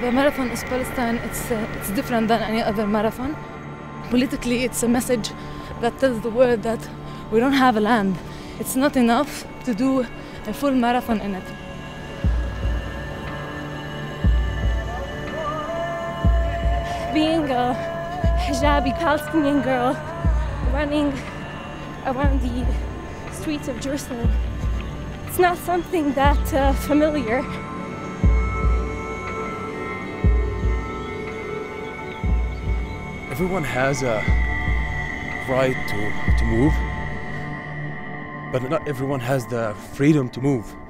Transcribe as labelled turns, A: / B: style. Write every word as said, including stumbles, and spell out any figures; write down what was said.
A: The marathon is Palestine. It's, uh, it's different than any other marathon. Politically, it's a message that tells the world that we don't have a land. It's not enough to do a full marathon in it.
B: Being a hijabi Palestinian girl running around the streets of Jerusalem, it's not something that uh, familiar.
C: Everyone has a right to, to move, but not everyone has the freedom to move.